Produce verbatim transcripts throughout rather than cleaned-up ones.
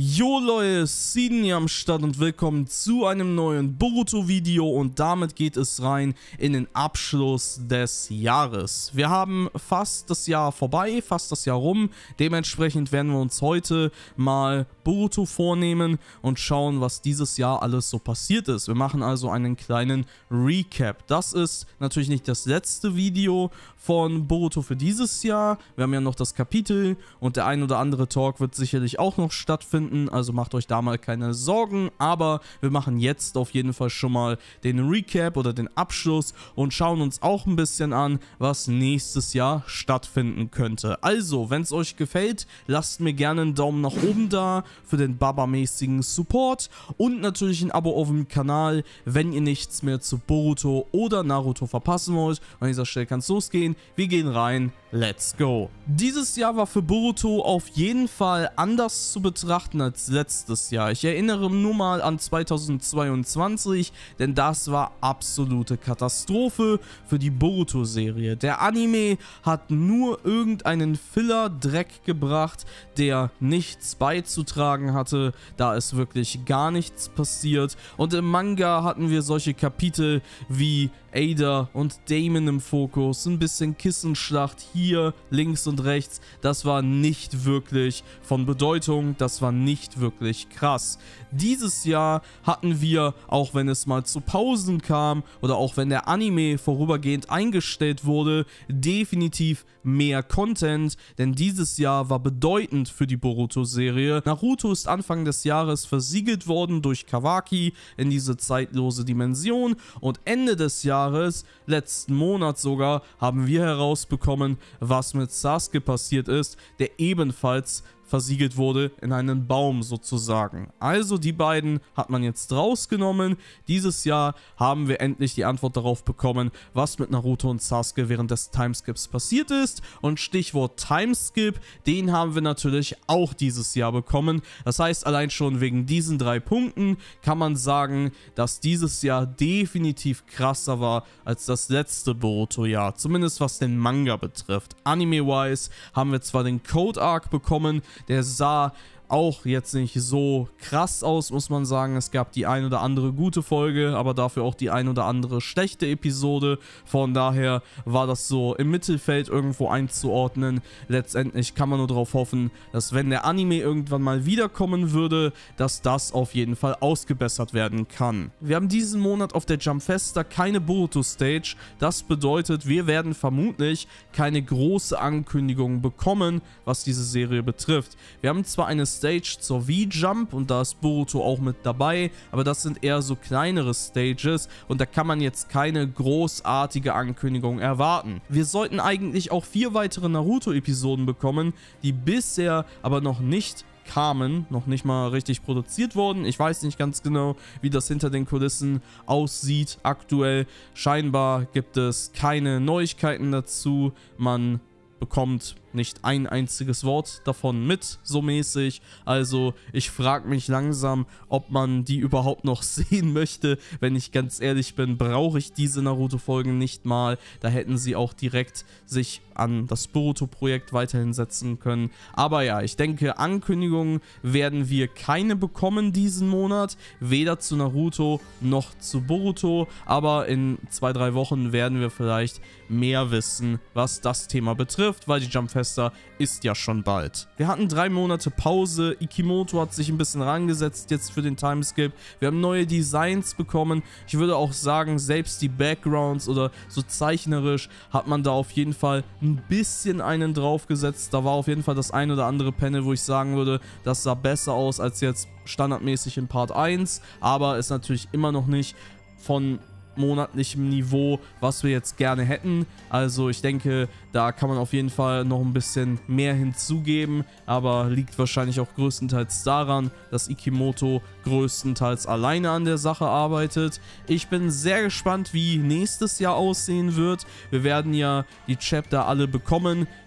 Jo Leute, Seeden hier am Start und willkommen zu einem neuen Boruto-Video und damit geht es rein in den Abschluss des Jahres. Wir haben fast das Jahr vorbei, fast das Jahr rum, dementsprechend werden wir uns heute mal Boruto vornehmen und schauen, was dieses Jahr alles so passiert ist. Wir machen also einen kleinen Recap. Das ist natürlich nicht das letzte Video von Boruto für dieses Jahr. Wir haben ja noch das Kapitel und der ein oder andere Talk wird sicherlich auch noch stattfinden, also macht euch da mal keine Sorgen, aber wir machen jetzt auf jeden Fall schon mal den Recap oder den Abschluss und schauen uns auch ein bisschen an, was nächstes Jahr stattfinden könnte. Also, wenn es euch gefällt, lasst mir gerne einen Daumen nach oben da für den Baba-mäßigen Support und natürlich ein Abo auf dem Kanal, wenn ihr nichts mehr zu Boruto oder Naruto verpassen wollt. An dieser Stelle kann es losgehen. Wir gehen rein. Let's go. Dieses Jahr war für Boruto auf jeden Fall anders zu betrachten als letztes Jahr. Ich erinnere nur mal an zweitausendzweiundzwanzig, denn das war absolute Katastrophe für die Boruto-Serie. Der Anime hat nur irgendeinen Filler-Dreck gebracht, der nichts beizutragen hatte, da ist wirklich gar nichts passiert. Und im Manga hatten wir solche Kapitel wie Ada und Damon im Fokus, ein bisschen Kissenschlacht hier links und rechts. Das war nicht wirklich von Bedeutung, das war nicht wirklich krass. Dieses Jahr hatten wir, auch wenn es mal zu Pausen kam oder auch wenn der Anime vorübergehend eingestellt wurde, definitiv mehr Content, denn dieses Jahr war bedeutend für die Boruto-Serie. Naruto ist Anfang des Jahres versiegelt worden durch Kawaki in diese zeitlose Dimension und Ende des Jahres, letzten Monat sogar, haben wir herausbekommen, was mit Sasuke passiert ist, der ebenfalls versiegelt wurde in einen Baum sozusagen. Also die beiden hat man jetzt rausgenommen. Dieses Jahr haben wir endlich die Antwort darauf bekommen, was mit Naruto und Sasuke während des Timeskips passiert ist. Und Stichwort Timeskip, den haben wir natürlich auch dieses Jahr bekommen. Das heißt, allein schon wegen diesen drei Punkten kann man sagen, dass dieses Jahr definitiv krasser war als das letzte Boruto-Jahr. Zumindest was den Manga betrifft. Anime-wise haben wir zwar den Code-Arc bekommen, der sah auch jetzt nicht so krass aus, muss man sagen. Es gab die ein oder andere gute Folge, aber dafür auch die ein oder andere schlechte Episode. Von daher war das so im Mittelfeld irgendwo einzuordnen. Letztendlich kann man nur darauf hoffen, dass wenn der Anime irgendwann mal wiederkommen würde, dass das auf jeden Fall ausgebessert werden kann. Wir haben diesen Monat auf der Jump Festa keine Boruto-Stage. Das bedeutet, wir werden vermutlich keine große Ankündigung bekommen, was diese Serie betrifft. Wir haben zwar eine Stage zur V-Jump und da ist Boruto auch mit dabei, aber das sind eher so kleinere Stages und da kann man jetzt keine großartige Ankündigung erwarten. Wir sollten eigentlich auch vier weitere Naruto-Episoden bekommen, die bisher aber noch nicht kamen, noch nicht mal richtig produziert wurden. Ich weiß nicht ganz genau, wie das hinter den Kulissen aussieht aktuell. Scheinbar gibt es keine Neuigkeiten dazu. Man bekommt nicht ein einziges Wort davon mit, so mäßig. Also ich frage mich langsam, ob man die überhaupt noch sehen möchte. Wenn ich ganz ehrlich bin, brauche ich diese Naruto-Folgen nicht mal. Da hätten sie auch direkt sich an das Boruto-Projekt weiterhin setzen können. Aber ja, ich denke, Ankündigungen werden wir keine bekommen diesen Monat. Weder zu Naruto noch zu Boruto. Aber in zwei, drei Wochen werden wir vielleicht mehr wissen, was das Thema betrifft, weil die Jump Festa ist ja schon bald. Wir hatten drei Monate Pause, Ikimoto hat sich ein bisschen rangesetzt jetzt für den Timeskip, wir haben neue Designs bekommen, ich würde auch sagen, selbst die Backgrounds oder so zeichnerisch hat man da auf jeden Fall ein bisschen einen draufgesetzt, da war auf jeden Fall das ein oder andere Panel, wo ich sagen würde, das sah besser aus als jetzt standardmäßig in Part eins, aber ist natürlich immer noch nicht von monatlichem Niveau, was wir jetzt gerne hätten. Also ich denke, da kann man auf jeden Fall noch ein bisschen mehr hinzugeben, aber liegt wahrscheinlich auch größtenteils daran, dass Ikimoto größtenteils alleine an der Sache arbeitet. Ich bin sehr gespannt, wie nächstes Jahr aussehen wird. Wir werden ja die Chapter alle bekommen.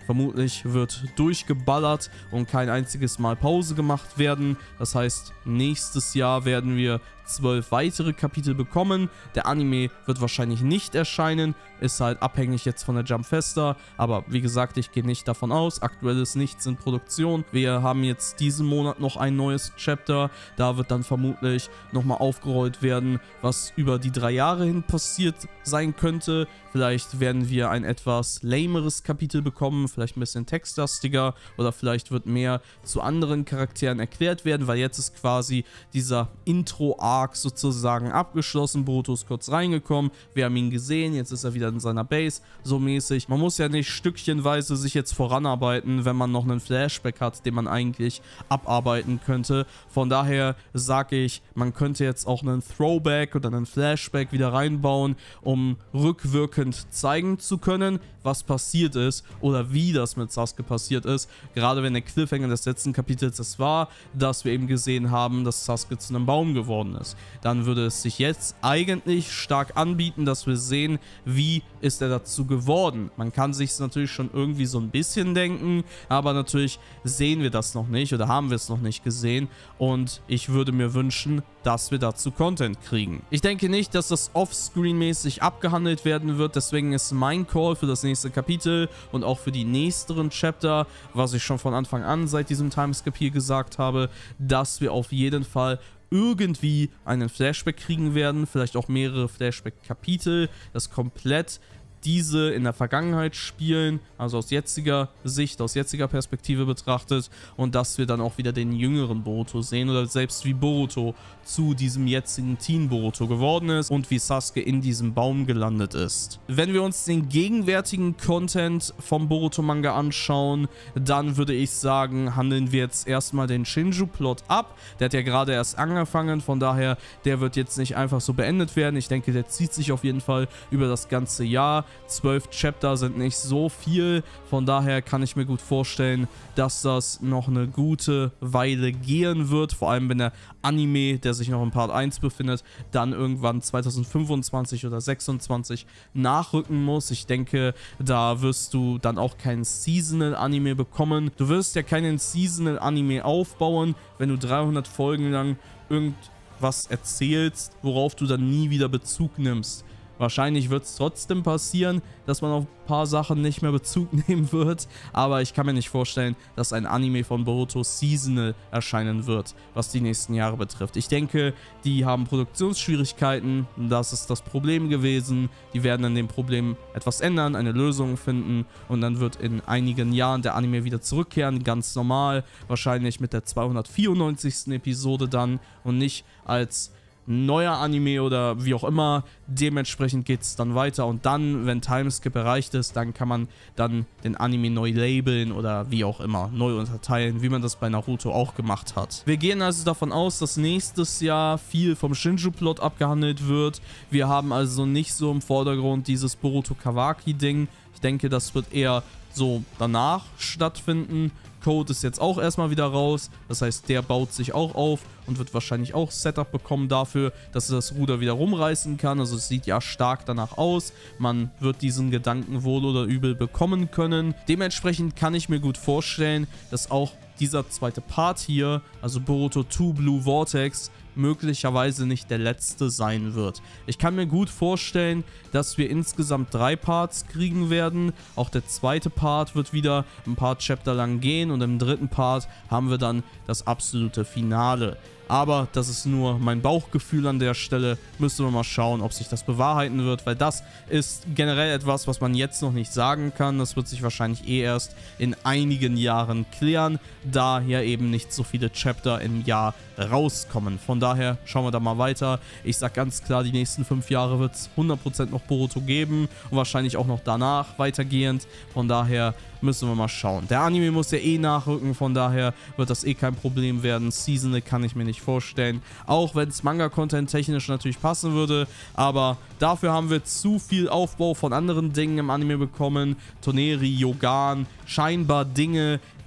Vermutlich wird durchgeballert und kein einziges Mal Pause gemacht werden. Das heißt, nächstes Jahr werden wir zwölf weitere Kapitel bekommen. Der Anime wird wahrscheinlich nicht erscheinen, ist halt abhängig jetzt von der Jump Festa, aber wie gesagt, ich gehe nicht davon aus. Aktuell ist nichts in Produktion. Wir haben jetzt diesen Monat noch ein neues Chapter, da wird dann vermutlich nochmal aufgerollt werden, was über die drei Jahre hin passiert sein könnte. Vielleicht werden wir ein etwas lameres Kapitel bekommen, vielleicht ein bisschen textlastiger oder vielleicht wird mehr zu anderen Charakteren erklärt werden, weil jetzt ist quasi dieser Intro-Arc sozusagen abgeschlossen. Boruto ist kurz reingekommen, wir haben ihn gesehen, jetzt ist er wieder in seiner Base, so mäßig. Man muss ja nicht stückchenweise sich jetzt voranarbeiten, wenn man noch einen Flashback hat, den man eigentlich abarbeiten könnte. Von daher sage ich, man könnte jetzt auch einen Throwback oder einen Flashback wieder reinbauen, um rückwirkend zeigen zu können, was passiert ist oder wie das mit Sasuke passiert ist. Gerade wenn der Cliffhanger des letzten Kapitels es war, dass wir eben gesehen haben, dass Sasuke zu einem Baum geworden ist. Dann würde es sich jetzt eigentlich stark anbieten, dass wir sehen, wie ist er dazu geworden. Man kann sich es natürlich schon irgendwie so ein bisschen denken, aber natürlich sehen wir das noch nicht oder haben wir es noch nicht gesehen und ich würde mir wünschen, dass wir dazu Content kriegen. Ich denke nicht, dass das offscreen-mäßig abgehandelt werden wird, deswegen ist mein Call für das nächste Kapitel und auch für die nächsten Chapter, was ich schon von Anfang an seit diesem Timeskip hier gesagt habe, dass wir auf jeden Fall irgendwie einen Flashback kriegen werden, vielleicht auch mehrere Flashback-Kapitel, das komplett diese in der Vergangenheit spielen, also aus jetziger Sicht, aus jetziger Perspektive betrachtet und dass wir dann auch wieder den jüngeren Boruto sehen oder selbst wie Boruto zu diesem jetzigen Teen Boruto geworden ist und wie Sasuke in diesem Baum gelandet ist. Wenn wir uns den gegenwärtigen Content vom Boruto Manga anschauen, dann würde ich sagen, handeln wir jetzt erstmal den Shinju-Plot ab. Der hat ja gerade erst angefangen, von daher, der wird jetzt nicht einfach so beendet werden. Ich denke, der zieht sich auf jeden Fall über das ganze Jahr. Zwölf Chapter sind nicht so viel, von daher kann ich mir gut vorstellen, dass das noch eine gute Weile gehen wird, vor allem wenn der Anime, der sich noch in Part eins befindet, dann irgendwann zweitausendfünfundzwanzig oder sechsundzwanzig nachrücken muss. Ich denke, da wirst du dann auch keinen Seasonal-Anime bekommen. Du wirst ja keinen Seasonal-Anime aufbauen, wenn du dreihundert Folgen lang irgendwas erzählst, worauf du dann nie wieder Bezug nimmst. Wahrscheinlich wird es trotzdem passieren, dass man auf ein paar Sachen nicht mehr Bezug nehmen wird, aber ich kann mir nicht vorstellen, dass ein Anime von Boruto seasonal erscheinen wird, was die nächsten Jahre betrifft. Ich denke, die haben Produktionsschwierigkeiten, das ist das Problem gewesen. Die werden an dem Problem etwas ändern, eine Lösung finden und dann wird in einigen Jahren der Anime wieder zurückkehren, ganz normal, wahrscheinlich mit der zweihundertvierundneunzigsten Episode dann und nicht als neuer Anime oder wie auch immer. Dementsprechend geht es dann weiter und dann, wenn Timeskip erreicht ist, dann kann man dann den Anime neu labeln oder wie auch immer, neu unterteilen, wie man das bei Naruto auch gemacht hat. Wir gehen also davon aus, dass nächstes Jahr viel vom Shinju-Plot abgehandelt wird. Wir haben also nicht so im Vordergrund dieses Boruto Kawaki-Ding. Ich denke, das wird eher so danach stattfinden. Code ist jetzt auch erstmal wieder raus, das heißt, der baut sich auch auf und wird wahrscheinlich auch Setup bekommen dafür, dass er das Ruder wieder rumreißen kann. Also es sieht ja stark danach aus, man wird diesen Gedanken wohl oder übel bekommen können. Dementsprechend kann ich mir gut vorstellen, dass auch dieser zweite Part hier, also Boruto zwei Blue Vortex, möglicherweise nicht der letzte sein wird. Ich kann mir gut vorstellen, dass wir insgesamt drei Parts kriegen werden. Auch der zweite Part wird wieder ein paar Chapter lang gehen und im dritten Part haben wir dann das absolute Finale. Aber das ist nur mein Bauchgefühl an der Stelle. Müssen wir mal schauen, ob sich das bewahrheiten wird, weil das ist generell etwas, was man jetzt noch nicht sagen kann. Das wird sich wahrscheinlich eh erst in einigen Jahren klären, da ja eben nicht so viele Chapter im Jahr rauskommen. Von daher schauen wir da mal weiter. Ich sag ganz klar, die nächsten fünf Jahre wird es hundert Prozent noch Boruto geben und wahrscheinlich auch noch danach weitergehend. Von daher müssen wir mal schauen. Der Anime muss ja eh nachrücken, von daher wird das eh kein Problem werden. Seasonal kann ich mir nicht vorstellen, auch wenn es Manga-Content technisch natürlich passen würde, aber dafür haben wir zu viel Aufbau von anderen Dingen im Anime bekommen. Toneri, Yogan, scheinbar Dinge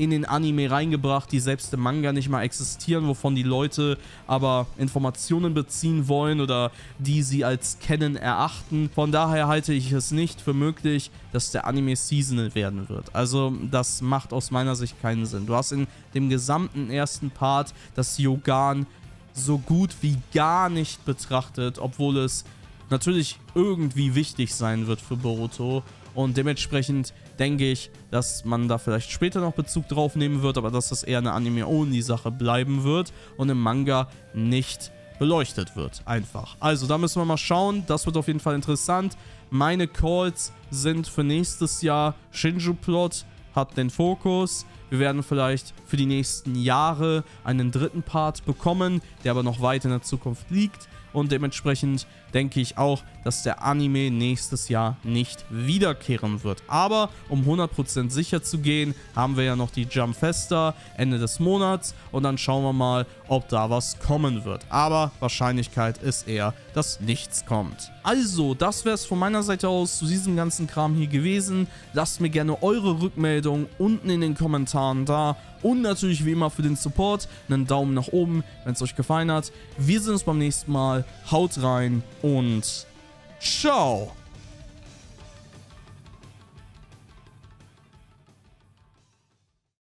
in den Anime reingebracht, die selbst im Manga nicht mal existieren, wovon die Leute aber Informationen beziehen wollen oder die sie als Canon erachten. Von daher halte ich es nicht für möglich, dass der Anime seasonal werden wird. Also das macht aus meiner Sicht keinen Sinn. Du hast in dem gesamten ersten Part das Yogan so gut wie gar nicht betrachtet, obwohl es natürlich irgendwie wichtig sein wird für Boruto. Und dementsprechend denke ich, dass man da vielleicht später noch Bezug drauf nehmen wird, aber dass das eher eine Anime-Only-Sache bleiben wird und im Manga nicht beleuchtet wird. Einfach. Also da müssen wir mal schauen. Das wird auf jeden Fall interessant. Meine Calls sind für nächstes Jahr Shinju-Plot hat den Fokus. Wir werden vielleicht für die nächsten Jahre einen dritten Part bekommen, der aber noch weit in der Zukunft liegt. Und dementsprechend denke ich auch, dass der Anime nächstes Jahr nicht wiederkehren wird. Aber um hundert Prozent sicher zu gehen, haben wir ja noch die Jump Festa Ende des Monats. Und dann schauen wir mal, ob da was kommen wird. Aber Wahrscheinlichkeit ist eher, dass nichts kommt. Also, das wäre es von meiner Seite aus zu diesem ganzen Kram hier gewesen. Lasst mir gerne eure Rückmeldung unten in den Kommentaren da. Und natürlich wie immer für den Support einen Daumen nach oben, wenn es euch gefallen hat. Wir sehen uns beim nächsten Mal. Haut rein und ciao!